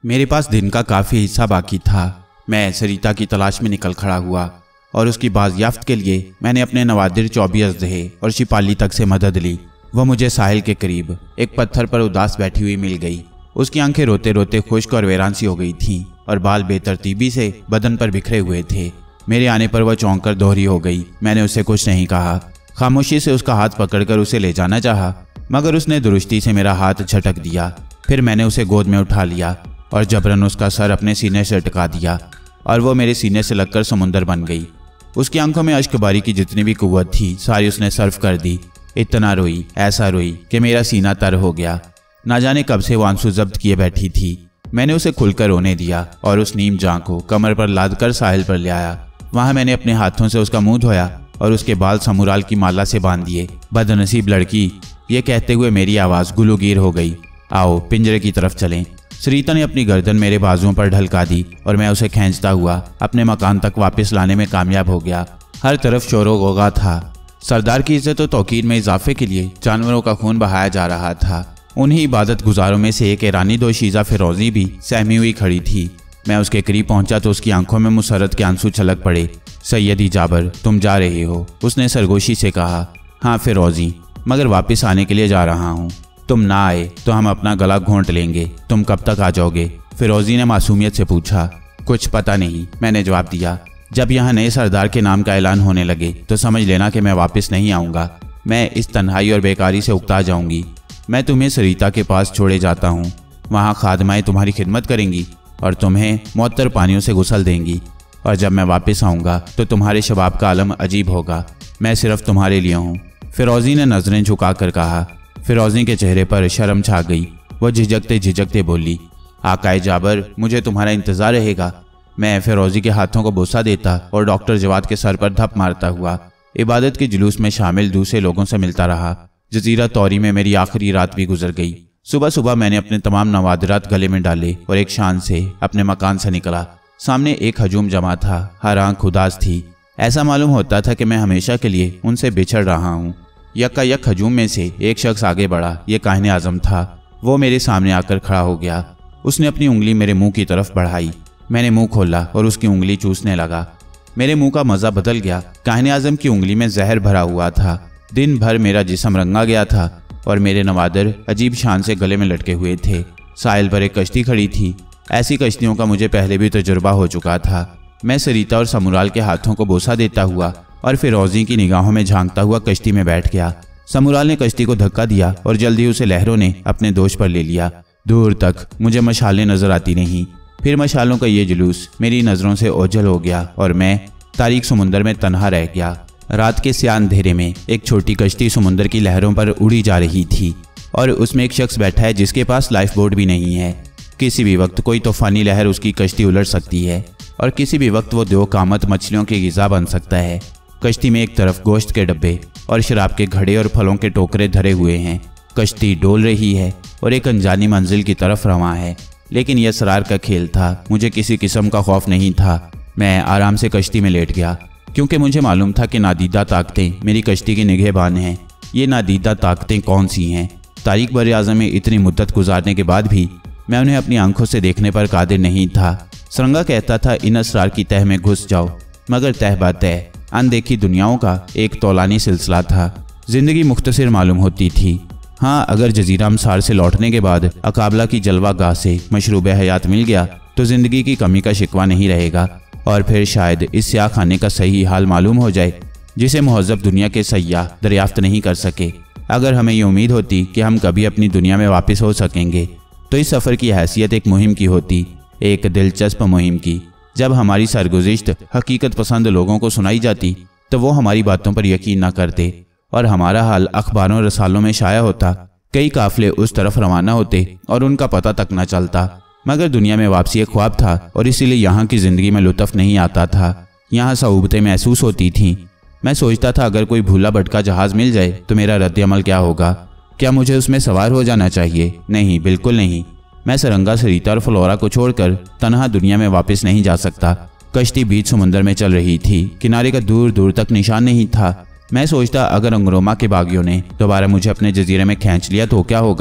मेरे पास दिन का काफ़ी हिस्सा बाकी था। मैं सरिता की तलाश में निकल खड़ा हुआ और उसकी बाजियाफ्त के लिए मैंने अपने नवादिर 24 अजदहे और शिपाली तक से मदद ली। वह मुझे साहिल के करीब एक पत्थर पर उदास बैठी हुई मिल गई। उसकी आंखें रोते रोते खुश्क और वीरान सी हो गई थीं और बाल बेतरतीबी से बदन पर बिखरे हुए थे। मेरे आने पर वह चौंक कर दोहरी हो गई। मैंने उससे कुछ नहीं कहा, खामोशी से उसका हाथ पकड़कर उसे ले जाना चाहा, मगर उसने दुरुस्ती से मेरा हाथ झटक दिया। फिर मैंने उसे गोद में उठा लिया और जबरन उसका सर अपने सीने से टिका दिया और वो मेरे सीने से लगकर समुंदर बन गई। उसकी आंखों में अश्कबारी की जितनी भी कुव्वत थी सारी उसने सर्व कर दी। इतना रोई, ऐसा रोई कि मेरा सीना तर हो गया। ना जाने कब से वो आंसू जब्त किए बैठी थी। मैंने उसे खुलकर रोने दिया और उस नीम जां को कमर पर लाद कर साहिल पर ले आया। वहां मैंने अपने हाथों से उसका मुंह धोया और उसके बाल समुराल की माला से बांध दिए। बदनसीब लड़की, ये कहते हुए मेरी आवाज़ गुलूगीर हो गई। आओ पिंजरे की तरफ चलें। सरिता ने अपनी गर्दन मेरे बाजुओं पर ढलका दी और मैं उसे खींचता हुआ अपने मकान तक वापस लाने में कामयाब हो गया। हर तरफ शोरो गोगा था। सरदार की इज्जत और तौकीर में इजाफे के लिए जानवरों का खून बहाया जा रहा था। उन्हीं इबादत गुजारों में से एक ईरानी दोशीज़ा फिरोजी भी सहमी हुई खड़ी थी। मैं उसके करीब पहुंचा तो उसकी आंखों में मुसरत के आंसू छलक पड़े। सैयदी जाबर, तुम जा रहे हो? उसने सरगोशी से कहा। हाँ फिरोजी, मगर वापस आने के लिए जा रहा हूँ। तुम ना आए तो हम अपना गला घोंट लेंगे। तुम कब तक आ जाओगे? फिरोजी ने मासूमियत से पूछा। कुछ पता नहीं, मैंने जवाब दिया। जब यहाँ नए सरदार के नाम का ऐलान होने लगे तो समझ लेना कि मैं वापस नहीं आऊँगा। मैं इस तन्हाई और बेकारी से उकता जाऊँगी। मैं तुम्हें सरिता के पास छोड़े जाता हूँ। वहाँ खादमाएँ तुम्हारी खिदमत करेंगी और तुम्हें मुअत्तर पानियों से गुसल देंगी। और जब मैं वापस आऊँगा तो तुम्हारे शबाब का आलम अजीब होगा। मैं सिर्फ तुम्हारे लिए हूँ। फिरोजी ने नजरें झुका कर कहा। फिरोजी के चेहरे पर शर्म छा गई। वह झिझकते झिझकते बोली, आकाए जाबर, मुझे तुम्हारा इंतजार रहेगा। मैं फिरोजी के हाथों को बोसा देता और डॉक्टर जवाद के सर पर धप मारता हुआ इबादत के जुलूस में शामिल दूसरे लोगों से मिलता रहा। जजीरा तौरी में मेरी आखिरी रात भी गुजर गई। सुबह सुबह मैंने अपने तमाम नवादिरात गले में डाले और एक शान से अपने मकान से निकला। सामने एक हजूम जमा था। हर आंख उदास थी। ऐसा मालूम होता था कि मैं हमेशा के लिए उनसे बिछड़ रहा हूँ। यक्का यक हजूम में से एक शख्स आगे बढ़ा। ये काहिने आजम था। वो मेरे सामने आकर खड़ा हो गया। उसने अपनी उंगली मेरे मुंह की तरफ बढ़ाई। मैंने मुंह खोला और उसकी उंगली चूसने लगा। मेरे मुंह का मज़ा बदल गया। काहिने आजम की उंगली में जहर भरा हुआ था। दिन भर मेरा जिस्म रंगा गया था और मेरे नवादर अजीब शान से गले में लटके हुए थे। साहिल पर एक कश्ती खड़ी थी। ऐसी कश्तियों का मुझे पहले भी तजुर्बा हो चुका था। मैं सरिता और समुराल के हाथों को बोसा देता हुआ और फिरोजी की निगाहों में झांकता हुआ कश्ती में बैठ गया। समुराल ने कश्ती को धक्का दिया और जल्दी उसे लहरों ने अपने दोष पर ले लिया। दूर तक मुझे मशालें नजर आती नहीं। फिर मशालों का ये जुलूस मेरी नज़रों से ओझल हो गया और मैं तारीक समुंदर में तन्हा रह गया। रात के स्याह अंधेरे में एक छोटी कश्ती समुंदर की लहरों पर उड़ी जा रही थी और उसमें एक शख्स बैठा है जिसके पास लाइफ बोट भी नहीं है। किसी भी वक्त कोई तूफानी लहर उसकी कश्ती उलट सकती है और किसी भी वक्त वो दो कामत मछलियों की गिज़ा बन सकता है। कश्ती में एक तरफ गोश्त के डब्बे और शराब के घड़े और फलों के टोकरे धरे हुए हैं। कश्ती डोल रही है और एक अनजानी मंजिल की तरफ रवां है। लेकिन यह असरार का खेल था। मुझे किसी किस्म का खौफ नहीं था। मैं आराम से कश्ती में लेट गया क्योंकि मुझे मालूम था कि नादीदा ताकतें मेरी कश्ती की निगहबान हैं। ये नादीदा ताकतें कौन सी हैं? तारीख बर-ए-आज़म में इतनी मुद्दत गुजारने के बाद भी मैं उन्हें अपनी आंखों से देखने पर कादिर नहीं था। सरंगा कहता था इन असरार की तह में घुस जाओ, मगर तह बा तह अनदेखी दुनियाओं का एक तौलानी सिलसिला था। जिंदगी मुख्तसर मालूम होती थी। हाँ, अगर जजीरा अमसार से लौटने के बाद अकाबला की जलवा गाह से मशरूब हयात मिल गया तो जिंदगी की कमी का शिकवा नहीं रहेगा और फिर शायद इस स्याह खाने का सही हाल मालूम हो जाए जिसे मुहज़्ज़ब दुनिया के सयाह दरियाफ्त नहीं कर सके। अगर हमें ये उम्मीद होती कि हम कभी अपनी दुनिया में वापस हो सकेंगे तो इस सफ़र की हैसियत एक मुहिम की होती, एक दिलचस्प मुहिम की। जब हमारी सरगुज़िश्त हकीकत पसंद लोगों को सुनाई जाती तो वो हमारी बातों पर यकीन न करते और हमारा हाल अखबारों और रसालों में शाया होता। कई काफिले उस तरफ रवाना होते और उनका पता तक न चलता। मगर दुनिया में वापसी एक ख्वाब था और इसीलिए यहाँ की ज़िंदगी में लुत्फ़ नहीं आता था। यहाँ सऊबतें महसूस होती थीं। मैं सोचता था अगर कोई भूला भटका जहाज़ मिल जाए तो मेरा रद्द-ए-अमल क्या होगा? क्या मुझे उसमें सवार हो जाना चाहिए? नहीं, बिल्कुल नहीं। मैं सरंगा, सरिता और फ्लोरा को छोड़कर तन्हा दुनिया में वापस नहीं जा सकता। कश्ती बीच समुंदर में चल रही थी। किनारे का दूर दूर तक निशान नहीं था। मैं सोचता अगर अंगरोमा के बागियों ने दोबारा मुझे अपने जजीरे में खींच लिया तो क्या होगा?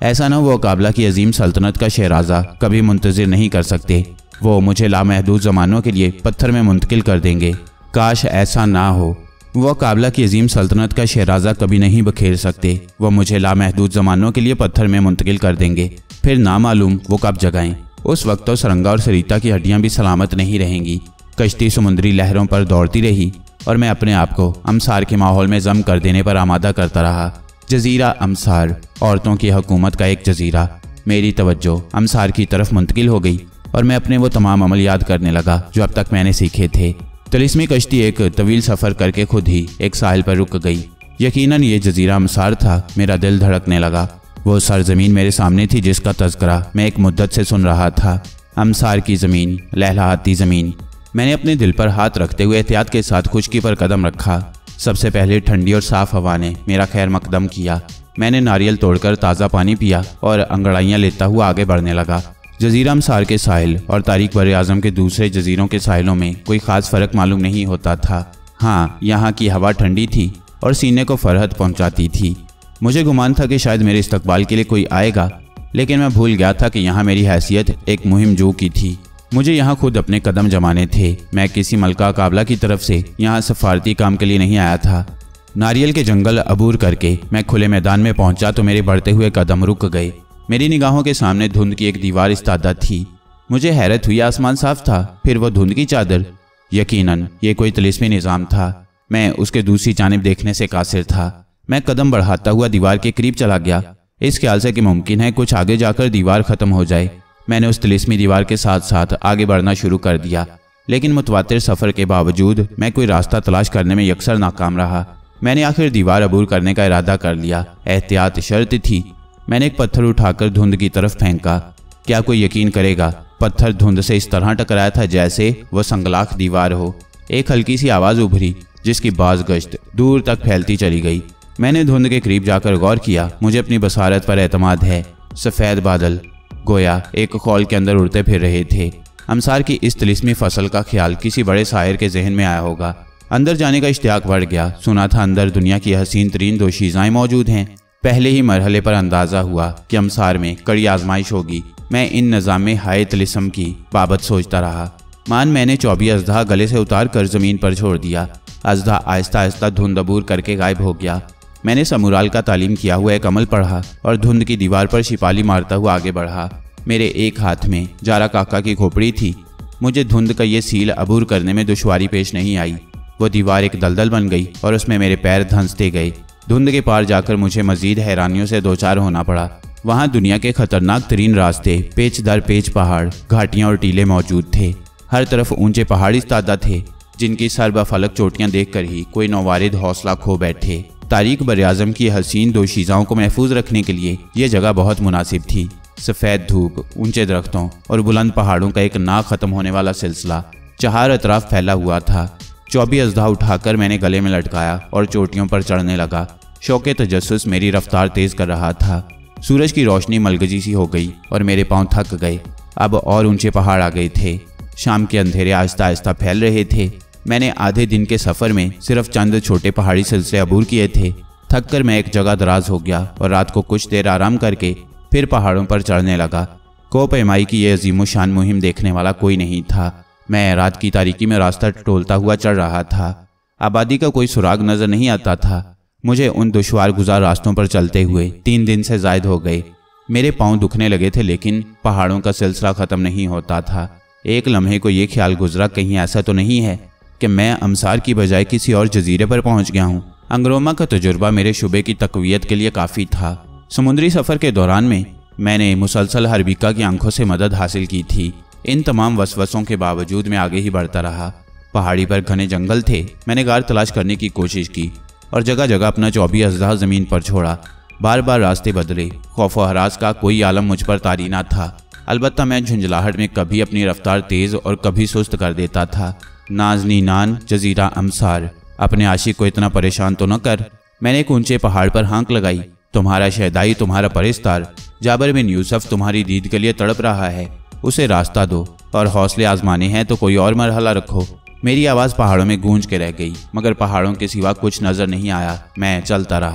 ऐसा न वो काबला की अजीम सल्तनत का शहराजा कभी मुंतजिर नहीं कर सकते। वो मुझे लामहदूद ज़मानों के लिए पत्थर में मुंतकिल कर देंगे। काश ऐसा ना हो। वो काबला की अजीम सल्तनत का शहराजा कभी नहीं बखेर सकते। वो मुझे लामहदूद ज़मानों के लिए पत्थर में मुंतकिल कर देंगे, फिर ना मालूम वो कब जगाएं। उस वक्त तो सरंगा और सरिता की हड्डियां भी सलामत नहीं रहेंगी। कश्ती समुद्री लहरों पर दौड़ती रही और मैं अपने आप को अमसार के माहौल में जम कर देने पर आमादा करता रहा। जजीरा अमसार, औरतों की हुकूमत का एक जजीरा। मेरी तवज्जो अमसार की तरफ मुंतकिल हो गई और मैं अपने वो तमाम अमल याद करने लगा जो अब तक मैंने सीखे थे। तिलिस्मी कश्ती एक तवील सफ़र करके खुद ही एक साहिल पर रुक गई। यकीनन ये जजीरा अमसार था। मेरा दिल धड़कने लगा। वो सरजमीन मेरे सामने थी जिसका तज़किरा मैं एक मुद्दत से सुन रहा था। अमसार की ज़मीन, लहलहाती ज़मीन। मैंने अपने दिल पर हाथ रखते हुए एहतियात के साथ खुशकी पर कदम रखा। सबसे पहले ठंडी और साफ़ हवा ने मेरा खैर मकदम किया। मैंने नारियल तोड़कर ताज़ा पानी पिया और अंगड़ाइयाँ लेता हुआ आगे बढ़ने लगा। जजीरा अमसार के साहिल और तारीख बर आज़म के दूसरे जजीरों के साहिलों में कोई ख़ास फ़र्क मालूम नहीं होता था। हाँ, यहाँ की हवा ठंडी थी और सीने को फरहत पहुँचाती थी। मुझे गुमान था कि शायद मेरे इस्तकबाल के लिए कोई आएगा, लेकिन मैं भूल गया था कि यहाँ मेरी हैसियत एक मुहिम जो की थी। मुझे यहाँ खुद अपने कदम जमाने थे। मैं किसी मलका काबला की तरफ से यहाँ सफारती काम के लिए नहीं आया था। नारियल के जंगल अबूर करके मैं खुले मैदान में पहुँचा तो मेरे बढ़ते हुए कदम रुक गए। मेरी निगाहों के सामने धुंध की एक दीवार इस्तादा थी। मुझे हैरत हुई, आसमान साफ था, फिर वो धुंध की चादर। यकीनन ये कोई तिलिस्मी निज़ाम था। मैं उसके दूसरी जानिब देखने से कासिर था। मैं कदम बढ़ाता हुआ दीवार के करीब चला गया, इस ख्याल से कि मुमकिन है कुछ आगे जाकर दीवार ख़त्म हो जाए। मैंने उस तिलिस्मी दीवार के साथ साथ आगे बढ़ना शुरू कर दिया, लेकिन मुतवातिर सफ़र के बावजूद मैं कोई रास्ता तलाश करने में यकसर नाकाम रहा। मैंने आखिर दीवार अबूर करने का इरादा कर लिया। एहतियात शर्त थी। मैंने एक पत्थर उठाकर धुंध की तरफ फेंका। क्या कोई यकीन करेगा, पत्थर धुंध से इस तरह टकराया था जैसे वह संगलाख दीवार हो। एक हल्की सी आवाज़ उभरी जिसकी बाज गश्त दूर तक फैलती चली गई। मैंने धुंध के करीब जाकर गौर किया। मुझे अपनी बसारत पर एतमाद है। सफ़ेद बादल गोया एक खौल के अंदर उड़ते फिर रहे थे। अमसार की इस तिलिस्मी फसल का ख्याल किसी बड़े शायर के जहन में आया होगा। अंदर जाने का इश्तियाक बढ़ गया। सुना था अंदर दुनिया की हसीन तरीन दोशीज़ाएँ मौजूद हैं। पहले ही मरहले पर अंदाज़ा हुआ कि अमसार में कड़ी आजमाइश होगी। मैं इन निज़ाम में हाय तिलिस्म की बाबत सोचता रहा। मैंने 24 अज़दा गले से उतार कर ज़मीन पर छोड़ दिया। अज़दा आहिस्ता आहिस्ता धुंध अबूर करके गायब हो गया। मैंने समूराल का तालीम किया हुआ एक अमल पढ़ा और धुंध की दीवार पर शिपाली मारता हुआ आगे बढ़ा। मेरे एक हाथ में जारा काका की खोपड़ी थी। मुझे धुंध का ये सील अबूर करने में दुश्वारी पेश नहीं आई। वो दीवार एक दलदल बन गई और उसमें मेरे पैर धंसते गए। धुंध के पार जाकर मुझे मजीद हैरानियों से दो चार होना पड़ा। वहाँ दुनिया के खतरनाक तरीन रास्ते, पेच दर पेच पहाड़, घाटियाँ और टीले मौजूद थे। हर तरफ ऊंचे पहाड़ी तादा थे जिनकी सरबफलक चोटियाँ देखकर ही कोई नौवारिद हौसला खो बैठे। तारीख बर-ए-आज़म की हसीन दोशीज़ाओं को महफूज रखने के लिए ये जगह बहुत मुनासिब थी। सफ़ेद धूप, ऊंचे दरख्तों और बुलंद पहाड़ों का एक ना ख़त्म होने वाला सिलसिला चार अतराफ फैला हुआ था। 24 अज़दा उठाकर मैंने गले में लटकाया और चोटियों पर चढ़ने लगा। शौक़े तजस्सुस मेरी रफ्तार तेज़ कर रहा था। सूरज की रोशनी मलगजी सी हो गई और मेरे पाँव थक गए। अब और ऊंचे पहाड़ आ गए थे। शाम के अंधेरे आहिस्ता आहिस्ता फैल रहे थे। मैंने आधे दिन के सफ़र में सिर्फ चंद छोटे पहाड़ी सिलसिले अबूर किए थे। थक कर मैं एक जगह दराज हो गया और रात को कुछ देर आराम करके फिर पहाड़ों पर चढ़ने लगा। कोह-ए-माई की यह अजीम शान मुहिम देखने वाला कोई नहीं था। मैं रात की तारीकी में रास्ता टटोलता हुआ चढ़ रहा था। आबादी का कोई सुराग नज़र नहीं आता था। मुझे उन दुश्वार गुजार रास्तों पर चलते हुए 3 दिन से ज़ायद हो गए। मेरे पाँव दुखने लगे थे, लेकिन पहाड़ों का सिलसिला ख़त्म नहीं होता था। एक लम्हे को ये ख्याल गुजरा, कहीं ऐसा तो नहीं है कि मैं अमसार की बजाय किसी और जजीरे पर पहुंच गया हूं। अंगरोमा का तजुर्बा मेरे शुबे की तकवीयत के लिए काफ़ी था। समुद्री सफ़र के दौरान में मैंने मुसलसल हरबिका की आंखों से मदद हासिल की थी। इन तमाम वसवसों के बावजूद मैं आगे ही बढ़ता रहा। पहाड़ी पर घने जंगल थे। मैंने गार तलाश करने की कोशिश की और जगह जगह अपना 24 अज़दा ज़मीन पर छोड़ा। बार बार रास्ते बदले। खौफ व हरास का कोई आलम मुझ पर तारी ना था। अलबत्ता मैं झुंझलाहट में कभी अपनी रफ्तार तेज़ और कभी सुस्त कर देता था। नाज़नी नान जजीरा अमसार, अपने आशिक को इतना परेशान तो न कर। मैंने एक ऊंचे पहाड़ पर हाँक लगाई। तुम्हारा शहदाई, तुम्हारा परिस्तार जाबर बिन यूसुफ तुम्हारी दीद के लिए तड़प रहा है। उसे रास्ता दो और हौसले आजमाने हैं तो कोई और मरहला रखो। मेरी आवाज़ पहाड़ों में गूंज के रह गई, मगर पहाड़ों के सिवा कुछ नज़र नहीं आया। मैं चलता रहा।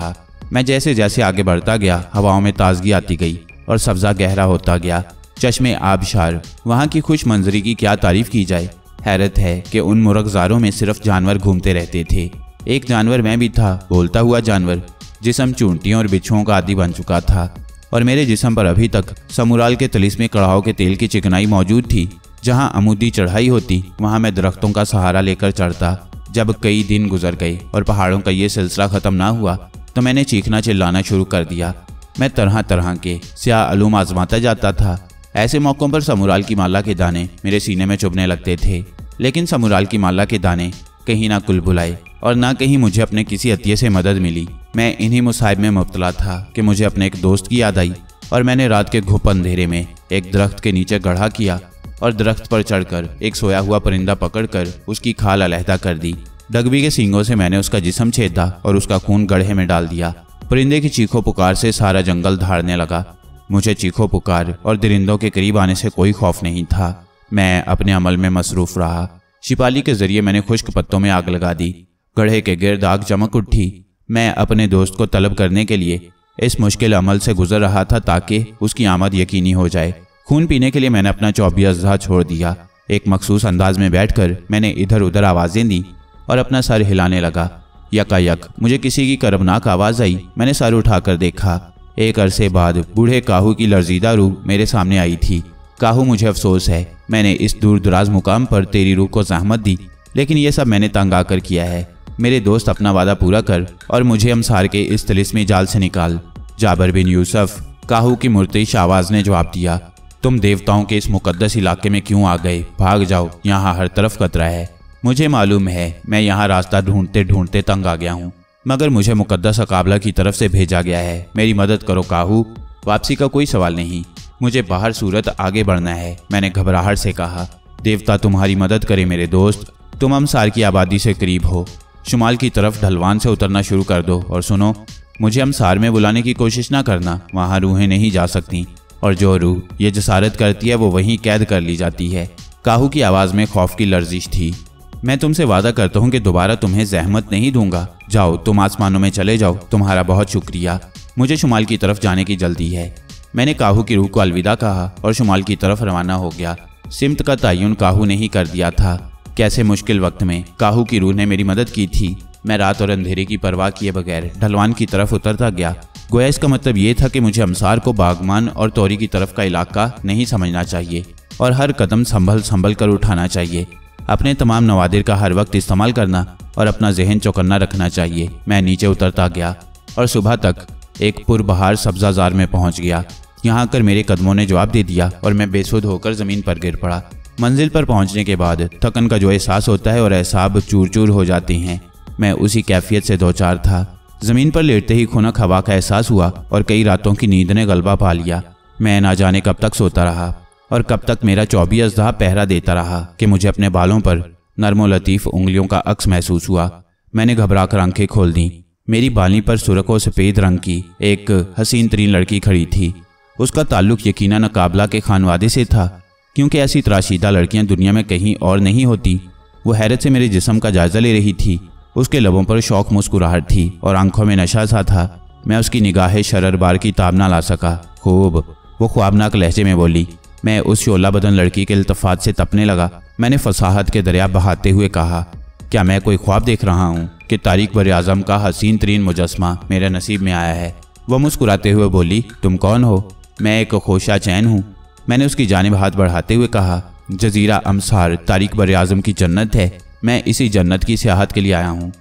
मैं जैसे जैसे आगे बढ़ता गया हवाओं में ताजगी आती गई और सब्जा गहरा होता गया। चश्मे आबशार, वहाँ की खुश मंजरी की क्या तारीफ की जाए। हैरत है कि उन मुर्गजारों में सिर्फ जानवर घूमते रहते थे। एक जानवर मैं भी था, बोलता हुआ जानवर। जिस्म चूंटियों और बिच्छुओं का आदी बन चुका था और मेरे जिस्म पर अभी तक समुराल के तिलिस्मी कड़ाहों के तेल की चिकनाई मौजूद थी। जहाँ अमूदी चढ़ाई होती वहाँ मैं दरख्तों का सहारा लेकर चढ़ता। जब कई दिन गुजर गए और पहाड़ों का ये सिलसिला ख़त्म ना हुआ तो मैंने चीखना चिल्लाना शुरू कर दिया। मैं तरह तरह के स्याह अलूम आजमाता जाता था। ऐसे मौक़ों पर समुराल की माला के दाने मेरे सीने में चुभने लगते थे, लेकिन समुराल की माला के दाने कहीं ना कुल बुलाए और ना कहीं मुझे अपने किसी अतिये से मदद मिली। मैं इन्हीं मुसाइब में मुब्तला था कि मुझे अपने एक दोस्त की याद आई और मैंने रात के घुप अंधेरे में एक दरख्त के नीचे गड्ढा किया और दरख्त पर चढ़कर एक सोया हुआ परिंदा पकड़कर उसकी खाल अलहदा कर दी। डगबी के सींगों से मैंने उसका जिस्म छेदा और उसका खून गड्ढे में डाल दिया। परिंदे की चीखों पुकार से सारा जंगल धाड़ने लगा। मुझे चीखों पुकार और दरिंदों के करीब आने से कोई खौफ नहीं था। मैं अपने अमल में मसरूफ रहा। शिपाली के जरिए मैंने खुश्क पत्तों में आग लगा दी। गड्ढे के गिर्द आग चमक उठी। मैं अपने दोस्त को तलब करने के लिए इस मुश्किल अमल से गुजर रहा था ताकि उसकी आमद यकीनी हो जाए। खून पीने के लिए मैंने अपना 24 अज़्ज़ा छोड़ दिया। एक मखसूस अंदाज में बैठकर मैंने इधर उधर आवाज़ें दी और अपना सर हिलाने लगा। यकायक मुझे किसी की कर्बनाक आवाज़ आई। मैंने सर उठाकर देखा। एक अरसे बाद बूढ़े काहू की लर्जीदा रूह मेरे सामने आई थी। काहू, मुझे अफसोस है मैंने इस दूर दराज मुकाम पर तेरी रूह को ज़हमत दी, लेकिन यह सब मैंने तंग आकर किया है। मेरे दोस्त, अपना वादा पूरा कर और मुझे अमसार के इस तिलिस्मी जाल से निकाल। जाबर बिन यूसुफ, काहू की मुर्तिश आवाज़ ने जवाब दिया, तुम देवताओं के इस मुकद्दस इलाके में क्यों आ गए? भाग जाओ, यहाँ हर तरफ खतरा है। मुझे मालूम है मैं यहाँ रास्ता ढूंढते ढूंढते तंग आ गया हूँ, मगर मुझे मुकद्दस अकाबला की तरफ से भेजा गया है। मेरी मदद करो काहू। वापसी का कोई सवाल नहीं, मुझे बाहर सूरत आगे बढ़ना है। मैंने घबराहट से कहा, देवता तुम्हारी मदद करे मेरे दोस्त। तुम अमसार की आबादी से करीब हो। शुमाल की तरफ ढलवान से उतरना शुरू कर दो और सुनो, मुझे अमसार में बुलाने की कोशिश ना करना। वहाँ रूहें नहीं जा सकती और जो रूह ये जसारत करती है वो वहीं कैद कर ली जाती है। काहू की आवाज़ में खौफ की लर्जिश थी। मैं तुमसे वादा करता हूँ कि दोबारा तुम्हें जहमत नहीं दूंगा। जाओ, तुम आसमानों में चले जाओ। तुम्हारा बहुत शुक्रिया। मुझे शुमाल की तरफ जाने की जल्दी है। मैंने काहू की रूह को अलविदा कहा और शुमाल की तरफ रवाना हो गया। सिमत का तयन काहू ने ही कर दिया था। कैसे मुश्किल वक्त में काहू की रूह ने मेरी मदद की थी। मैं रात और अंधेरे की परवाह किए बगैर ढलवान की तरफ उतरता गया। गोया इसका मतलब ये था कि मुझे अमसार को बागमान और तौरी की तरफ का इलाका नहीं समझना चाहिए और हर कदम संभल संभल कर उठाना चाहिए। अपने तमाम नवादिर का हर वक्त इस्तेमाल करना और अपना जहन चौकन्ना रखना चाहिए। मैं नीचे उतरता गया और सुबह तक एक पुरबहार सब्जाजार में पहुंच गया। यहाँ आकर मेरे कदमों ने जवाब दे दिया और मैं बेसुध होकर ज़मीन पर गिर पड़ा। मंजिल पर पहुंचने के बाद थकन का जो एहसास होता है और एहसाब चूर चूर हो जाते हैं, मैं उसी कैफियत से दो चार था। ज़मीन पर लेटते ही खुनक हवा का एहसास हुआ और कई रातों की नींद ने गलबा पा लिया। मैं ना जाने कब तक सोता रहा और कब तक मेरा 24 अज़्ज़ा पहरा देता रहा कि मुझे अपने बालों पर नर्मो लतीफ़ उंगलियों का अक्स महसूस हुआ। मैंने घबरा कर आंखें खोल दी। मेरी बाली पर सुर्ख और सफ़ेद रंग की एक हसीन तरीन लड़की खड़ी थी। उसका ताल्लुक यकीनन काबला के खानवादे से था, क्योंकि ऐसी तराशीदा लड़कियां दुनिया में कहीं और नहीं होती। वो हैरत से मेरे जिस्म का जायज़ा ले रही थी। उसके लबों पर शौक मुस्कुराहट थी और आंखों में नशा सा था। मैं उसकी निगाह शरर बार की ताब ना ला सका। खूब, वो ख्वाबनाक लहजे में बोली। मैं उस शोला बदन लड़की के इल्तफात से तपने लगा। मैंने फसाहत के दरिया बहाते हुए कहा, क्या मैं कोई ख्वाब देख रहा हूँ कि तारिक बर आज़म का हसीन तरीन मुजस्मा मेरे नसीब में आया है? वह मुस्कुराते हुए बोली, तुम कौन हो? मैं एक खोशा चैन हूँ। मैंने उसकी जानिब हाथ बढ़ाते हुए कहा, जजीरा अमसार तारिक बर आज़म की जन्नत है। मैं इसी जन्नत की सियाहत के लिए आया हूँ।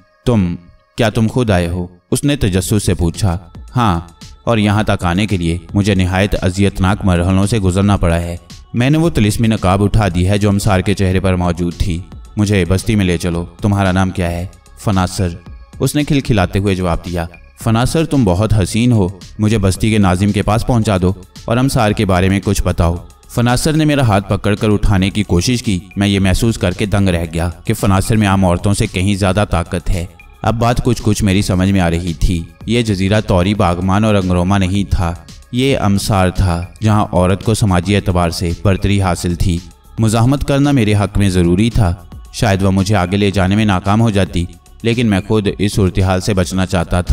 क्या तुम खुद आए हो? उसने तजस्सुस से पूछा। हाँ, और यहाँ तक आने के लिए मुझे निहायत अजियतनाक मरहलों से गुजरना पड़ा है। मैंने वो तिलिस्मी नकाब उठा दी है जो अमसार के चेहरे पर मौजूद थी। मुझे बस्ती में ले चलो। तुम्हारा नाम क्या है? फनासर, उसने खिलखिलाते हुए जवाब दिया। फनासर, तुम बहुत हसीन हो। मुझे बस्ती के नाजिम के पास पहुंचा दो और अमसार के बारे में कुछ बताओ। फनासर ने मेरा हाथ पकड़कर उठाने की कोशिश की। मैं ये महसूस करके दंग रह गया कि फनासर में आम औरतों से कहीं ज़्यादा ताकत है। अब बात कुछ कुछ मेरी समझ में आ रही थी। ये जजीरा तौरी, बागमान और अंगरोमा नहीं था। ये अमसार था जहाँ औरत को समाजी एतबार से बरतरी हासिल थी। मुज़ाहमत करना मेरे हक़ में ज़रूरी था। शायद वह मुझे आगे ले जाने में नाकाम हो जाती, लेकिन मैं खुद इस सूरत हाल से बचना चाहता था।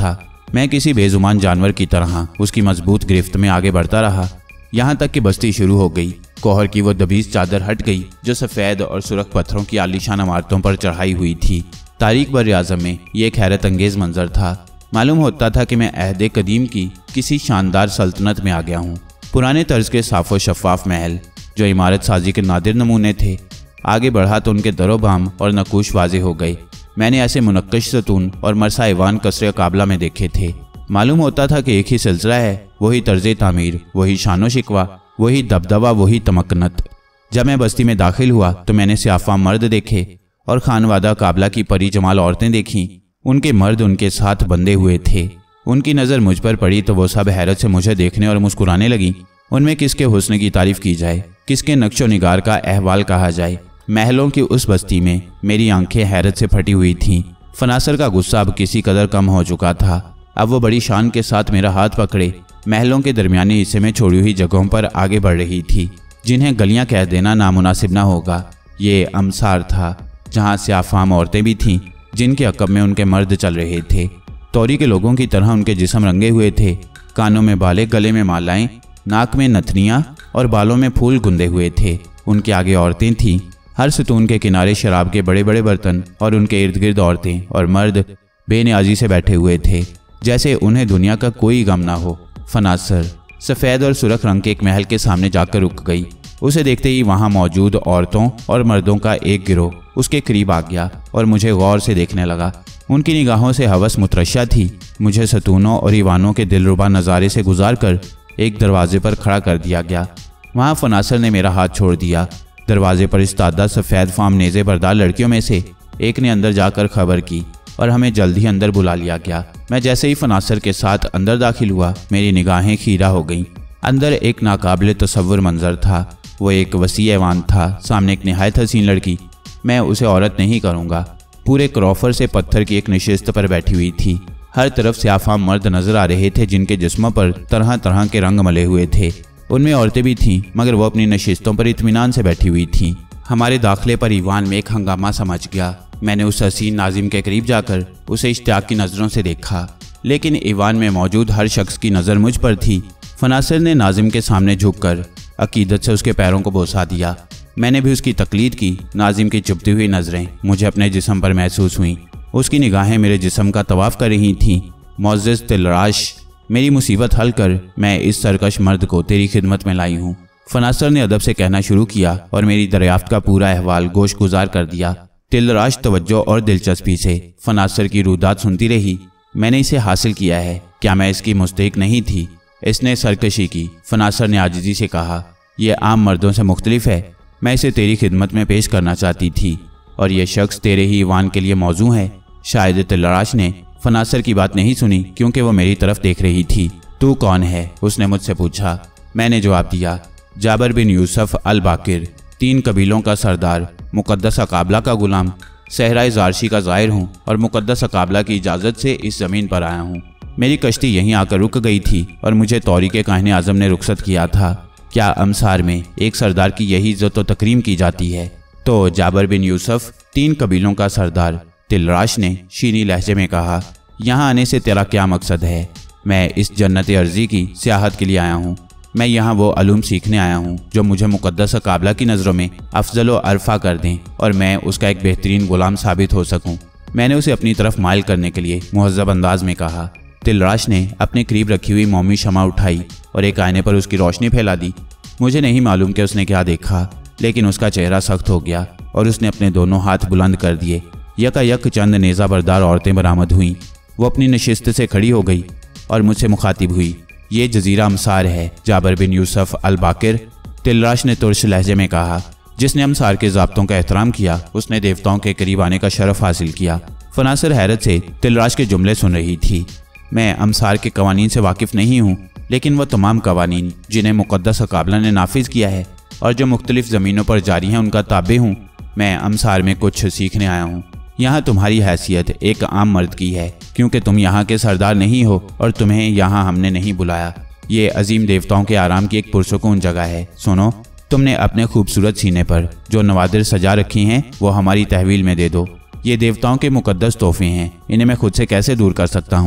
मैं किसी बेजुबान जानवर की तरह उसकी मजबूत गिरफ्त में आगे बढ़ता रहा, यहाँ तक कि बस्ती शुरू हो गई। कोहर की वो दबीज चादर हट गई जो सफ़ेद और सुरख पत्थरों की आलीशान इमारतों पर चढ़ाई हुई थी। तारीख बर आज़म में ये एक हैरत अंगेज मंजर था। मालूम होता था कि मैं अहद कदीम की किसी शानदार सल्तनत में आ गया हूँ। पुराने तर्ज के साफ़ो शफ़ाफ महल जो इमारत साजी के नादिर नमूने थे, आगे बढ़ा तो उनके दरोबाम और नकूश वाजे हो गए। मैंने ऐसे मुनक्कश सतून और मरसा ईवान कसरे काबला में देखे थे। मालूम होता था कि एक ही सिलसिला है, वही तर्ज तामीर, वही शानो शिकवा, वही दबदबा, वही तमक्कनत। जब मैं बस्ती में दाखिल हुआ तो मैंने सियाफा मर्द देखे और खानवादा काबला की परी जमाल औरतें देखीं। उनके मर्द उनके साथ बंधे हुए थे। उनकी नज़र मुझ पर पड़ी तो वो सब हैरत से मुझे देखने और मुस्कुराने लगी। उनमें किसके हुस्न की तारीफ की जाए, किसके नक्शो निगार का अहवाल कहा जाए। महलों की उस बस्ती में मेरी आंखें हैरत से फटी हुई थीं। फनासर का गुस्सा अब किसी कदर कम हो चुका था। अब वो बड़ी शान के साथ मेरा हाथ पकड़े महलों के दरमियानी हिस्से में छोड़ी हुई जगहों पर आगे बढ़ रही थी, जिन्हें गलियां कह देना नामुनासिब ना होगा। ये अमसार था जहाँ स्याफाम औरतें भी थीं जिनके अकब में उनके मर्द चल रहे थे। तौरी के लोगों की तरह उनके जिस्म रंगे हुए थे, कानों में बाले, गले में मालाएं, नाक में नथनियाँ और बालों में फूल गुंदे हुए थे। उनके आगे औरतें थीं, हर सतून के किनारे शराब के बड़े बड़े बर्तन और उनके इर्द गिर्द औरतें और मर्द बेनियाजी से बैठे हुए थे, जैसे उन्हें दुनिया का कोई गम ना हो। फनासर सफ़ेद और सुरख रंग के एक महल के सामने जाकर रुक गई। उसे देखते ही वहां मौजूद औरतों और मर्दों का एक गिरोह उसके करीब आ गया और मुझे गौर से देखने लगा। उनकी निगाहों से हवस मुतरशा थी। मुझे सतूनों और ईवानों के दिलरुबा नज़ारे से गुजार कर एक दरवाजे पर खड़ा कर दिया गया। वहाँ फनासर ने मेरा हाथ छोड़ दिया। दरवाजे पर इस्तादा सफ़ेद फाम नेज़े बरदार लड़कियों में से एक ने अंदर जाकर खबर की और हमें जल्द ही अंदर बुला लिया गया। मैं जैसे ही फनासर के साथ अंदर दाखिल हुआ, मेरी निगाहें खीरा हो गईं। अंदर एक नाकाबिले तसव्वुर मंजर था। वो एक वसी ऐवान था, सामने एक निहायत हसीन लड़की, मैं उसे औरत नहीं करूँगा, पूरे क्रॉफर से पत्थर की एक नशिस्त पर बैठी हुई थी। हर तरफ स्याफाम मर्द नजर आ रहे थे जिनके जिस्मों पर तरह तरह के रंग मले हुए थे। उनमें औरतें भी थीं, मगर वो अपनी नशिस्तों पर इत्मीनान से बैठी हुई थीं। हमारे दाखिले पर ईवान में एक हंगामा समझ गया। मैंने उस हसीन नाजिम के करीब जाकर उसे इश्तियाक की नज़रों से देखा, लेकिन ईवान में मौजूद हर शख्स की नज़र मुझ पर थी। फनासर ने नाजिम के सामने झुककर अकीदत से उसके पैरों को बोसा दिया। मैंने भी उसकी तकलीद की। नाजिम की चुभती हुई नज़रें मुझे अपने जिस्म पर महसूस हुईं। उसकी निगाहें मेरे जिस्म का तवाफ़ कर रही थीं। मुअज़्ज़िज़ तिलराश, मेरी मुसीबत हल कर, मैं इस सरकश मर्द को तेरी खिदमत में लाई हूँ। फनासर ने अदब से कहना शुरू किया और मेरी दरियाफ्त का पूरा अहवाल गोश गुजार कर दिया। तिलराश तवज्जो और दिलचस्पी से फनासर की रुदात सुनती रही। मैंने इसे हासिल किया है, क्या मैं इसकी मुस्तहिक नहीं थी? इसने सरकशी की। फनासर ने आजिज़ी से कहा, यह आम मर्दों से मुख्तलिफ है। मैं इसे तेरी खिदमत में पेश करना चाहती थी और यह शख्स तेरे ही ईवान के लिए मौजू है। शायद तिलराश ने फनासर की बात नहीं सुनी क्योंकि वो मेरी तरफ देख रही थी। तू कौन है? उसने मुझसे पूछा। मैंने जवाब दिया, जाबर बिन यूसुफ अल बाकिर, 3 कबीलों का सरदार, मुकद्दस अकाबला का गुलाम, सहराए ज़ारशी का ज़ाहिर हूँ और मुकद्दस अकाबला की इजाज़त से इस ज़मीन पर आया हूँ। मेरी कश्ती यहीं आकर रुक गई थी और मुझे तौरी के काहिने आज़म ने रुखसत किया था। क्या अमसार में एक सरदार की यही इज़्ज़त व तकरीम की जाती है? तो जाबर बिन यूसुफ, 3 कबीलों का सरदार, तिलराश ने शीनी लहजे में कहा, यहाँ आने से तेरा क्या मकसद है? मैं इस जन्नत अर्जी की सियाहत के लिए आया हूँ। मैं यहाँ वो अलूम सीखने आया हूँ जो मुझे मुकद्दस काबला की नज़रों में अफजल व अरफा कर दें और मैं उसका एक बेहतरीन गुलाम साबित हो सकूँ। मैंने उसे अपनी तरफ माइल करने के लिए मुहज़्ज़ब अंदाज में कहा। तिलराश ने अपने करीब रखी हुई मोमी शमा उठाई और एक आईने पर उसकी रोशनी फैला दी। मुझे नहीं मालूम कि उसने क्या देखा, लेकिन उसका चेहरा सख्त हो गया और उसने अपने दोनों हाथ बुलंद कर दिए। यकायक चंद नेज़ा बरदार औरतें बरामद हुईं। वो अपनी नशिस्त से खड़ी हो गई और मुझसे मुखातिब हुई। ये जजीरा अमसार है, जाबर बिन यूसुफ अल बाकिर, तिलराश ने तुर्श लहजे में कहा। जिसने अमसार के ज़ाब्तों का एहतराम किया उसने देवताओं के करीब आने का शरफ हासिल किया। फनासर हैरत से तिलराश के जुमले सुन रही थी। मैं अमसार के कवानीन से वाकिफ़ नहीं हूँ, लेकिन वह तमाम कवानीन जिन्हें मुकद्दस काबला ने नाफिज किया है और जो मुख्तलिफ ज़मीनों पर जारी हैं उनका ताबे हूँ। मैं अमसार में कुछ सीखने आया हूँ। यहाँ तुम्हारी हैसियत एक आम मर्द की है क्योंकि तुम यहाँ के सरदार नहीं हो और तुम्हें यहाँ हमने नहीं बुलाया। ये अजीम देवताओं के आराम की एक पुरसुकून जगह है। सुनो, तुमने अपने खूबसूरत सीने पर जो नवादिर सजा रखी हैं वो हमारी तहवील में दे दो। ये देवताओं के मुकद्दस तोहफे हैं, इन्हें मैं खुद से कैसे दूर कर सकता हूँ?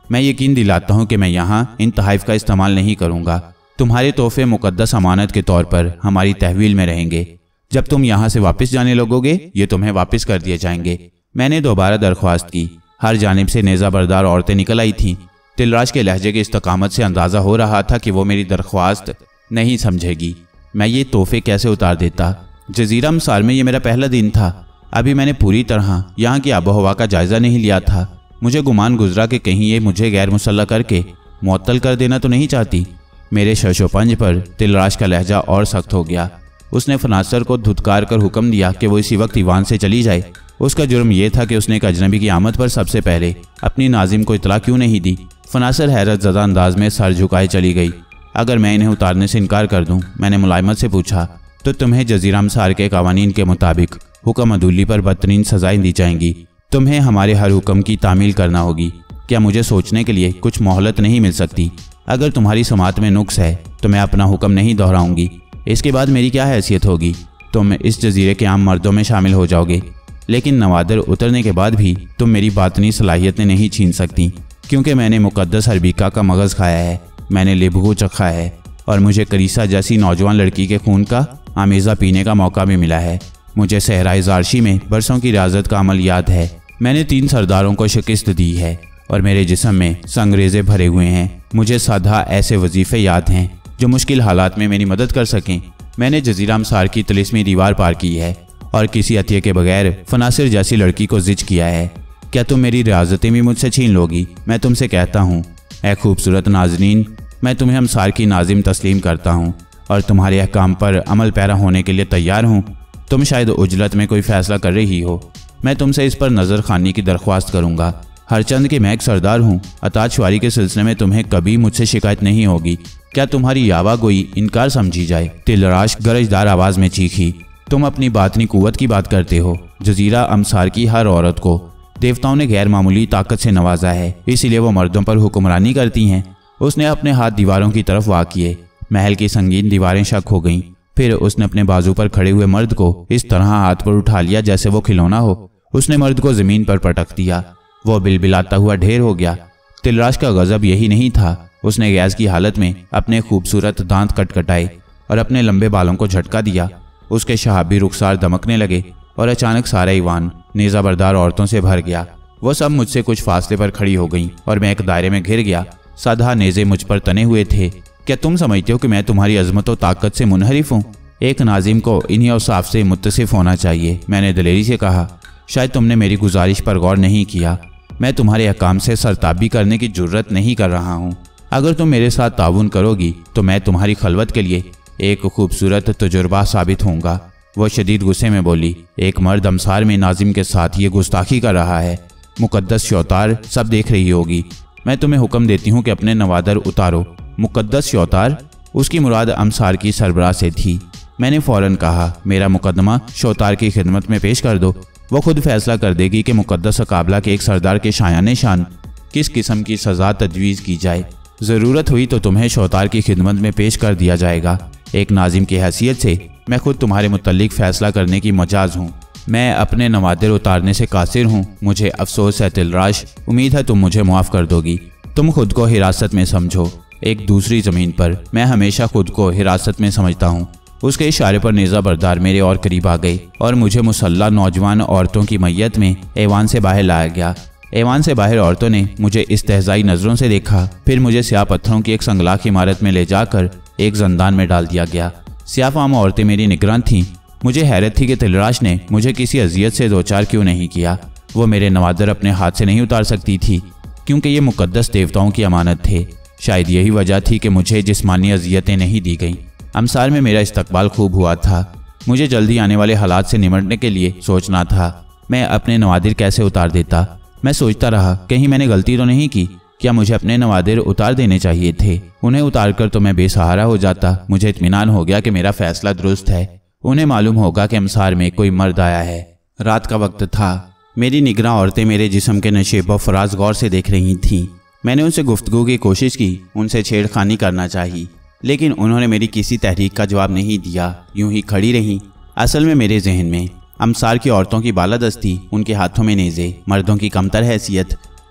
मैं यकीन दिलाता हूँ कि मैं यहाँ इन तहाइफ का इस्तेमाल नहीं करूँगा। तुम्हारे तोहफे मुकद्दस अमानत के तौर पर हमारी तहवील में रहेंगे। जब तुम यहाँ से वापस जाने लगोगे ये तुम्हें वापस कर दिए जाएंगे। मैंने दोबारा दरख्वास्त की। हर जानिब से नेज़ा बरदार औरतें निकल आई थीं। तिलराश के लहजे की इस्तकामत से अंदाज़ा हो रहा था कि वो मेरी दरख्वास्त नहीं समझेगी। मैं ये तोहफे कैसे उतार देता। जजीरा अमसार में ये मेरा पहला दिन था। अभी मैंने पूरी तरह यहाँ की आबो हवा का जायज़ा नहीं लिया था। मुझे गुमान गुजरा कि कहीं ये मुझे गैर मुसल्ला करके मुअत्तल कर देना तो नहीं चाहती। मेरे शशोपंज पर तिलराश का लहजा और सख्त हो गया। उसने फनासर को धुतकार कर हुक्म दिया कि वो इसी वक्त ईवान से चली जाए। उसका जुर्म यह था कि उसने एक अजनबी की आमद पर सबसे पहले अपनी नाजिम को इतला क्यों नहीं दी। फनासर हैरत ज़दा अंदाज में सर झुकाए चली गई। अगर मैं इन्हें उतारने से इनकार कर दूं, मैंने मुलायमत से पूछा, तो तुम्हें जजीरा अमसार के कवानीन के मुताबिक हुक्म अदूली पर बदतरीन सजाएं दी जाएंगी। तुम्हें हमारे हर हुक्म की तामील करना होगी। क्या मुझे सोचने के लिए कुछ मोहलत नहीं मिल सकती? अगर तुम्हारी समात में नुक्स है तो मैं अपना हुक्म नहीं दोहराऊंगी। इसके बाद मेरी क्या हैसियत होगी? तुम इस जजीरे के आम मर्दों में शामिल हो जाओगे। लेकिन नवादर उतरने के बाद भी तुम मेरी बातनी सलाहियतें नहीं छीन सकती, क्योंकि मैंने मुकद्दस हरबीका का मगज़ खाया है, मैंने लिबगू चखा है और मुझे करीसा जैसी नौजवान लड़की के खून का आमेज़ा पीने का मौका भी मिला है। मुझे सहराए ज़ारशी में बरसों की रियाजत का अमल याद है। मैंने 3 सरदारों को शिकस्त दी है और मेरे जिस्म में संगरेज़े भरे हुए हैं। मुझे साधा ऐसे वजीफ़े याद हैं जो मुश्किल हालात में मेरी मदद कर सकें। मैंने जजीरा अमसार की तिलिस्मी दीवार पार की है और किसी अतिये के बगैर फनासिर जैसी लड़की को जिच किया है। क्या तुम मेरी रियाजतें भी मुझसे छीन लोगी? मैं तुमसे कहता हूँ, ऐ खूबसूरत नाजरीन, मैं तुम्हें अमसार की नाजिम तस्लीम करता हूँ और तुम्हारे अहकाम पर अमल पैरा होने के लिए तैयार हूँ। तुम शायद उजलत में कोई फ़ैसला कर रही हो। मैं तुमसे इस पर नज़र खानी की दरख्वास्त करूँगा। हरचंद के मैं एक सरदार हूँ। अताशवारी के सिलसिले में तुम्हें कभी मुझसे शिकायत नहीं होगी। क्या तुम्हारी यावा गोई इनकार समझी जाए? तिलराश गरजदार आवाज़ में चीखी। तुम अपनी बातनी कुव्वत की बात करते हो। जजीरा अमसार की हर औरत को देवताओं ने गैर मामूली ताकत से नवाजा है, इसीलिए वो मर्दों पर हुक्मरानी करती हैं। उसने अपने हाथ दीवारों की तरफ वाह किए। महल की संगीन दीवारें शक हो गईं। फिर उसने अपने बाजू पर खड़े हुए मर्द को इस तरह हाथ पर उठा लिया जैसे वो खिलौना हो। उसने मर्द को जमीन पर पटक दिया। वो बिलबिलाता हुआ ढेर हो गया। तिलराश का गजब यही नहीं था। उसने गैस की हालत में अपने खूबसूरत दांत कटकटाए और अपने लंबे बालों को झटका दिया। उसके शहाबी रुखसार दमकने लगे और अचानक सारा ईवान नेज़ा बरदार औरतों से भर गया। वो सब मुझसे कुछ फासले पर खड़ी हो गईं और मैं एक दायरे में घिर गया। साधा नेज़े मुझ पर तने हुए थे। क्या तुम समझते हो कि मैं तुम्हारी अजमत और ताकत से मुनहरिफ हूँ? एक नाजिम को इन्हीं औसाफ से मुत्तसिफ होना चाहिए, मैंने दलेरी से कहा। शायद तुमने मेरी गुजारिश पर गौर नहीं किया। मैं तुम्हारे अहकाम से सरताबी करने की जुर्रत नहीं कर रहा हूँ। अगर तुम मेरे साथ ताउन करोगी तो मैं तुम्हारी खलवत के लिए एक खूबसूरत तजुर्बा साबित होऊंगा। वह शदीद गुस्से में बोली, एक मर्द अमसार में नाजिम के साथ ये गुस्ताखी कर रहा है। मुकद्दस शौतार सब देख रही होगी। मैं तुम्हें हुक्म देती हूँ कि अपने नवादर उतारो। मुकद्दस शौतार? उसकी मुराद अमसार की सरबराह से थी। मैंने फ़ौरन कहा, मेरा मुकदमा शौतार की खिदमत में पेश कर दो। वो खुद फैसला कर देगी कि मुकद्दस काबला के एक सरदार के शायाने शान किस किस्म की सज़ा तजवीज़ की जाए। ज़रूरत हुई तो तुम्हें शौतार की खिदमत में पेश कर दिया जाएगा। एक नाजिम की हैसियत से मैं खुद तुम्हारे मुतल्लिक फ़ैसला करने की मजाज हूँ। मैं अपने नवादिर उतारने से कासिर हूँ। मुझे अफसोस है तिलराश, उम्मीद है तुम मुझे माफ़ कर दोगी। तुम खुद को हिरासत में समझो। एक दूसरी ज़मीन पर मैं हमेशा खुद को हिरासत में समझता हूँ। उसके इशारे पर नेज़ा बरदार मेरे और करीब आ गई और मुझे मुसल्ला नौजवान औरतों की मैयत में ऐवान से बाहर लाया गया। ऐवान से बाहर औरतों ने मुझे इस्तेहज़ाई नज़रों से देखा। फिर मुझे स्याह पत्थरों की एक संगलाख इमारत में ले जाकर एक जंदान में डाल दिया गया। स्याहफाम औरतें मेरी निगरान थीं। मुझे हैरत थी कि तिलराश ने मुझे किसी अजियत से दो चार क्यों नहीं किया। वो मेरे नवादर अपने हाथ से नहीं उतार सकती थी, क्योंकि ये मुकद्दस देवताओं की अमानत थे। शायद यही वजह थी कि मुझे जिस्मानी अजियतें नहीं दी गईं। अमसार में मेरा इस्तकबाल खूब हुआ था। मुझे जल्दी आने वाले हालात से निमटने के लिए सोचना था। मैं अपने नवादिर कैसे उतार देता? मैं सोचता रहा, कहीं मैंने गलती तो नहीं की? क्या मुझे अपने नवादिर उतार देने चाहिए थे? उन्हें उतार कर तो मैं बेसहारा हो जाता। मुझे इत्मीनान हो गया कि मेरा फैसला दुरुस्त है। उन्हें मालूम होगा कि अमसार में कोई मर्द आया है। रात का वक्त था। मेरी निगरां औरतें मेरे जिस्म के नशेब व फराज गौर से देख रही थीं। मैंने उनसे गुफ्तगू की कोशिश की, उनसे छेड़खानी करना चाहिए, लेकिन उन्होंने मेरी किसी तहरीक का जवाब नहीं दिया। यूं ही खड़ी रहीं। असल में मेरे जहन में अमसार की औरतों की बालादस्ती, उनके हाथों में नेज़े, मर्दों की कमतर हैसियत,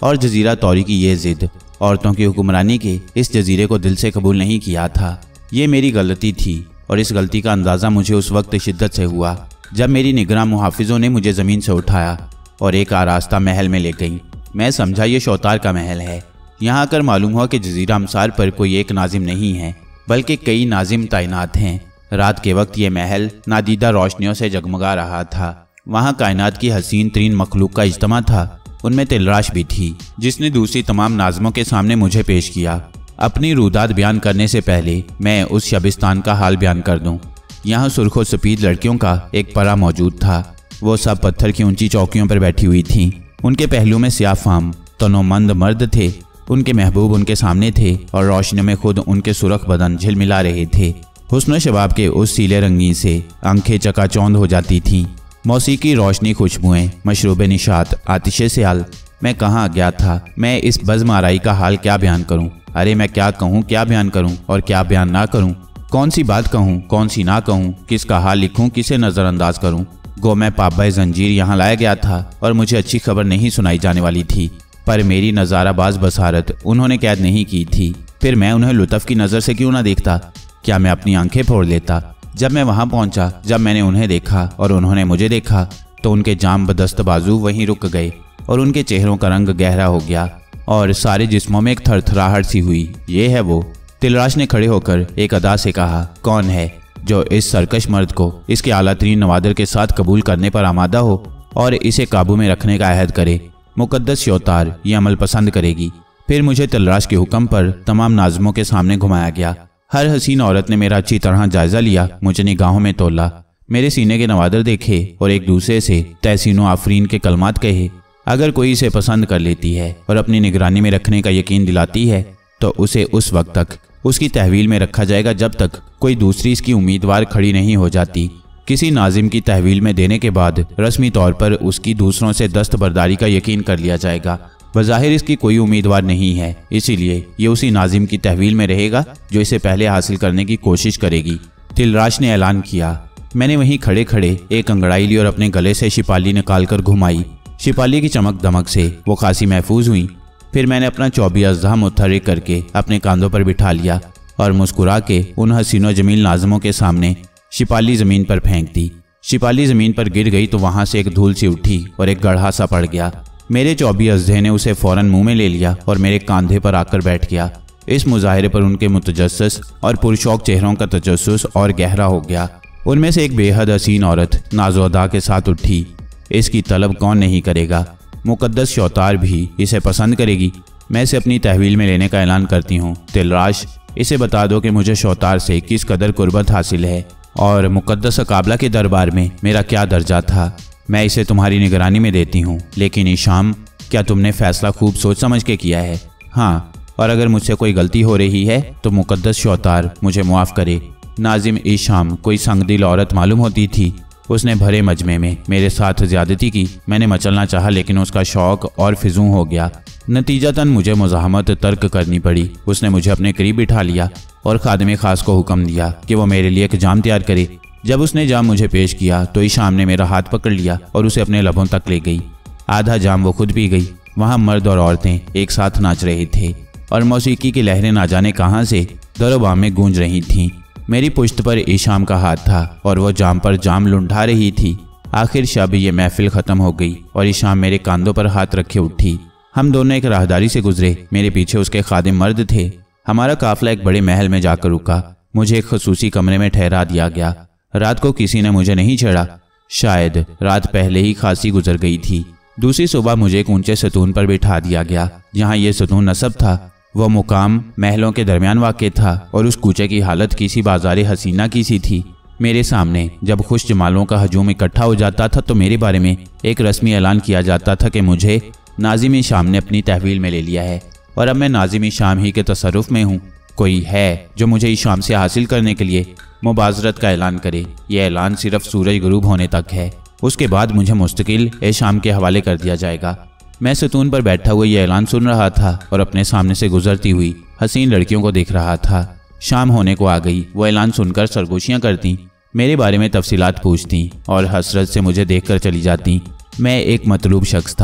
और जजीरा तौरी की ये जिद औरतों की हुक्मरानी के इस जजीरे को दिल से कबूल नहीं किया था। ये मेरी गलती थी और इस गलती का अंदाज़ा मुझे उस वक्त शिद्दत से हुआ जब मेरी निगरान मुहाफिजों ने मुझे ज़मीन से उठाया और एक आरास्ता महल में ले गई। मैं समझा ये शौतार का महल है। यहाँ आकर मालूम हुआ कि जजीरा अमसार पर कोई एक नाजिम नहीं है बल्कि कई नाजिम तैनात हैं। रात के वक्त ये महल नादीदा रोशनियों से जगमगा रहा था। वहाँ कायनात की हसीन तरीन मखलूक का इज्तमा था। उनमें तिलराश भी थी जिसने दूसरी तमाम नाज़मों के सामने मुझे पेश किया। अपनी रूदात बयान करने से पहले मैं उस शबिस्तान का हाल बयान कर दूं। यहाँ सुर्ख सफ़ेद लड़कियों का एक परा मौजूद था। वो सब पत्थर की ऊंची चौकियों पर बैठी हुई थीं। उनके पहलू में स्याह फाम तनोमंद मर्द थे। उनके महबूब उनके सामने थे और रोशनी में खुद उनके सुरख बदन झिलमिला रहे थे। हुस्न शबाब के उस सीले रंगीन से आंखें चकाचौंध हो जाती थीं। मौसीकी रोशनी, खुशबुएं, मशरूब निशात, आतिशे से हाल। मैं कहाँ गया था? मैं इस बज़्म-आराई का हाल क्या बयान करूं? अरे मैं क्या कहूं, क्या बयान करूं और क्या बयान ना करूं? कौन सी बात कहूं, कौन सी ना कहूं? किसका हाल लिखूं, किसे नज़रअंदाज करूं? गो मैं पाबा जंजीर यहाँ लाया गया था और मुझे अच्छी खबर नहीं सुनाई जाने वाली थी, पर मेरी नज़ाराबाज बसारत उन्होंने कैद नहीं की थी। फिर मैं उन्हें लुत्फ़ की नज़र से क्यों ना देखता? क्या मैं अपनी आंखें फोड़ लेता? जब मैं वहाँ पहुँचा, जब मैंने उन्हें देखा और उन्होंने मुझे देखा, तो उनके जाम बदस्त बाजू वहीं रुक गए और उनके चेहरों का रंग गहरा हो गया और सारे जिस्मों में एक थरथराहट सी हुई। ये है वो। तिलराश ने खड़े होकर एक अदा से कहा, कौन है जो इस सरकश मर्द को इसके आला तरीन नवादर के साथ कबूल करने पर आमादा हो और इसे काबू में रखने का अहद करे? मुकद्दस शौतार ये अमल पसंद करेगी। फिर मुझे तिलराश के हुक्म पर तमाम नाज़मों के सामने घुमाया गया। हर हसीन औरत ने मेरा अच्छी तरह जायजा लिया, मुझे निगाहों में तोला, मेरे सीने के नवादर देखे और एक दूसरे से तहसीनो आफरीन के कलमात कहे। अगर कोई इसे पसंद कर लेती है और अपनी निगरानी में रखने का यकीन दिलाती है तो उसे उस वक्त तक उसकी तहवील में रखा जाएगा जब तक कोई दूसरी इसकी उम्मीदवार खड़ी नहीं हो जाती। किसी नाजिम की तहवील में देने के बाद रस्मी तौर पर उसकी दूसरों से दस्तबरदारी का यकीन कर लिया जाएगा। बज़ाहिर इसकी कोई उम्मीदवार नहीं है, इसीलिए ये उसी नाजिम की तहवील में रहेगा जो इसे पहले हासिल करने की कोशिश करेगी। तिलराश ने ऐलान किया। मैंने वहीं खड़े खड़े एक अंगड़ाई ली और अपने गले से शिपाली निकाल कर घुमाई। शिपाली की चमक दमक से वो खासी महफूज हुई। फिर मैंने अपना 24 अज़्ज़ा मुतहर्रिक करके अपने कांधों पर बिठा लिया और मुस्कुरा के उन हसीनो जमील नाज़मों के सामने शिपाली ज़मीन पर फेंक दी। शिपाली ज़मीन पर गिर गई तो वहाँ से एक धूल सी उठी और एक गढ़ा सा पड़ गया। मेरे 24 अज़्ज़े ने उसे फ़ौरन मुंह में ले लिया और मेरे कंधे पर आकर बैठ गया। इस मुजाहिरे पर उनके मुतजस्सिस और पुरशौक चेहरों का तजस्सुस और गहरा हो गया। उनमें से एक बेहद हसीन औरत नाज़ो-अदा के साथ उठी। इसकी तलब कौन नहीं करेगा? मुकद्दस शौतार भी इसे पसंद करेगी। मैं इसे अपनी तहवील में लेने का ऐलान करती हूँ। तिलराश, इसे बता दो कि मुझे शौतार से किस कदर कुर्बत हासिल है और मुकद्दस काबला के दरबार में मेरा क्या दर्जा था। मैं इसे तुम्हारी निगरानी में देती हूँ। लेकिन ईशाम, क्या तुमने फैसला खूब सोच समझ के किया है? हाँ, और अगर मुझसे कोई गलती हो रही है तो मुकद्दस शौतार मुझे मुआफ़ करे। नाजिम ईशाम कोई संगदिल औरत मालूम होती थी। उसने भरे मजमे में मेरे साथ ज्यादती की। मैंने मचलना चाहा लेकिन उसका शौक और फिजूं हो गया। नतीजतन मुझे मुज़ाहमत तर्क करनी पड़ी। उसने मुझे अपने करीब बिठा लिया और खादिम खास को हुक्म दिया कि वो मेरे लिए एक जाम तैयार करे। जब उसने जाम मुझे पेश किया तो ईशाम ने मेरा हाथ पकड़ लिया और उसे अपने लबों तक ले गई। आधा जाम वो खुद पी गई। वहाँ मर्द और औरतें एक साथ नाच रहे थे और मौसीकी की लहरें ना जाने कहाँ से दरोबाम में गूंज रही थीं। मेरी पुश्त पर ईशाम का हाथ था और वो जाम पर जाम लुंढा रही थी। आखिर शब ये महफिल ख़त्म हो गई और ईशाम मेरे कांधों पर हाथ रखे उठी। हम दोनों एक राहदारी से गुजरे। मेरे पीछे उसके खादिम मर्द थे। हमारा काफिला एक बड़े महल में जाकर रुका। मुझे एक खसूसी कमरे में ठहरा दिया गया। रात को किसी ने मुझे नहीं छेड़ा। शायद रात पहले ही खासी गुजर गई थी। दूसरी सुबह मुझे एक ऊंचे सतून पर बिठा दिया गया। जहाँ ये सतून नस्ब था वह मुकाम महलों के दरमियान वाक़ था और उस कूचे की हालत किसी बाजार हसीना की सी थी। मेरे सामने जब खुश जमालों का हजूम इकट्ठा हो जाता था तो मेरे बारे में एक रस्मी ऐलान किया जाता था कि मुझे नाजिम शाम ने अपनी तहवील में ले लिया है और अब मैं नाजिम शाम ही के तसर्रुफ में हूँ। कोई है जो मुझे शाम से हासिल करने के लिए मुबाजरत का ऐलान करे। यह ऐलान सिर्फ सूरज गुरूब होने तक है। उसके बाद मुझे मुस्तकिल शाम के हवाले कर दिया जाएगा। मैं सतून पर बैठा हुआ यह ऐलान सुन रहा था और अपने सामने से गुजरती हुई हसीन लड़कियों को देख रहा था। शाम होने को आ गई। वो ऐलान सुनकर सरगोशियाँ करती, मेरे बारे में तफसीलात पूछती और हसरत से मुझे देखकर चली जाती। मैं एक मतलूब शख्स था।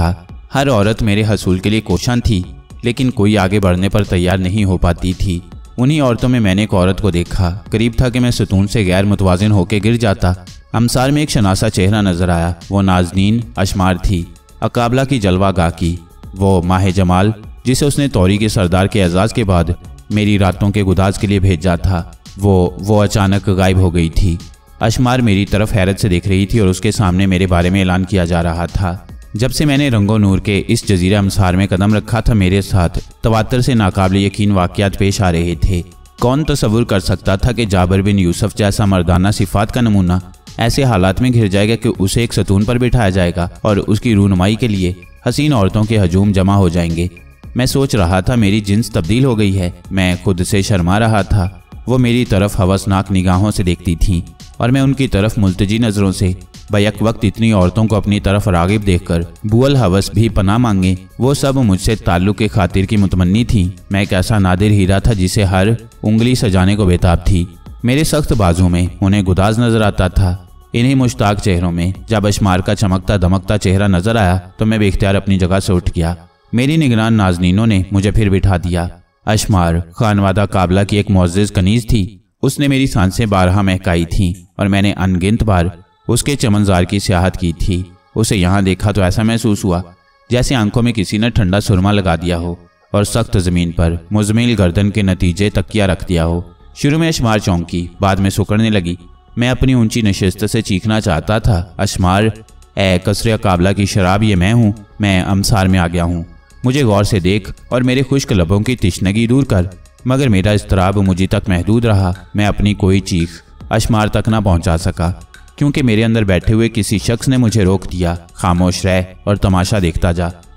हर औरत मेरे हसूल के लिए कोशां थी, लेकिन कोई आगे बढ़ने पर तैयार नहीं हो पाती थी। उन्हीं औरतों में मैंने एक औरत को देखा। करीब था कि मैं सतून से गैर मुतवाजिन होकर गिर जाता। अमसार में एक शनासा चेहरा नजर आया। वो नाजनीन अशमार थी, अकाबला की जलवागाह की। वो माह जमाल जिसे उसने तौरी के सरदार के एजाज के बाद मेरी रातों के गुदाज के लिए भेजा था, वो अचानक गायब हो गई थी। अशमार मेरी तरफ हैरत से देख रही थी और उसके सामने मेरे बारे में ऐलान किया जा रहा था। जब से मैंने रंगो नूर के इस जजीरा अमसार में कदम रखा था, मेरे साथ तवातर से नाकाबिल यकीन वाक़यात पेश आ रहे थे। कौन तसव्वुर कर सकता था कि जाबिर बिन यूसुफ जैसा मर्दाना सिफात का नमूना ऐसे हालात में घिर जाएगा कि उसे एक सतून पर बिठाया जाएगा और उसकी रूनुमाई के लिए हसीन औरतों के हजूम जमा हो जाएंगे। मैं सोच रहा था मेरी जिन्स तब्दील हो गई है। मैं खुद से शर्मा रहा था। वो मेरी तरफ हवसनाक निगाहों से देखती थीं और मैं उनकी तरफ मुल्तजी नज़रों से। बैक वक्त इतनी औरतों को अपनी तरफ रागिब देखकर बुअल हवस भी पनाह मांगे। वो सब मुझसे ताल्लुक़ के खातिर की मुतमन्नी थी। मैं एक ऐसा नादिर हीरा था जिसे हर उंगली सजाने को बेताब थी। मेरे सख्त बाजू में उन्हें गुदाज नजर आता था। इन्हीं मुश्ताक चेहरों में जब अशमार का चमकता दमकता चेहरा नजर आया तो मैं बेख्तियार अपनी जगह से उठ गया। मेरी निगरान नाजनीनों ने मुझे फिर बिठा दिया। अशमार खानवादा काबला की एक मुअज़्ज़िज़ कनीज़ थी। उसने मेरी सांसें बारहा महकाई थीं और मैंने अनगिनत बार उसके चमनजार की सियाहत की थी। उसे यहाँ देखा तो ऐसा महसूस हुआ जैसे आंखों में किसी ने ठंडा सुरमा लगा दिया हो और सख्त ज़मीन पर मुज़मिल गर्दन के नतीजे तकिया रख दिया हो। शुरू में अशमार चौंकी, बाद में सुकड़ने लगी। मैं अपनी ऊंची नशिस्त से चीखना चाहता था, अशमार, ए कसरे काबला की शराब, ये मैं हूँ। मैं अमसार में आ गया हूँ। मुझे गौर से देख और मेरे खुश्क लबों की तिश्नगी दूर कर। मगर मेरा इस्तराब मुझे तक महदूद रहा। मैं अपनी कोई चीख अशमार तक ना पहुंचा सका क्योंकि मेरे अंदर बैठे हुए किसी शख्स ने मुझे रोक दिया। खामोश रह और तमाशा देखता जा।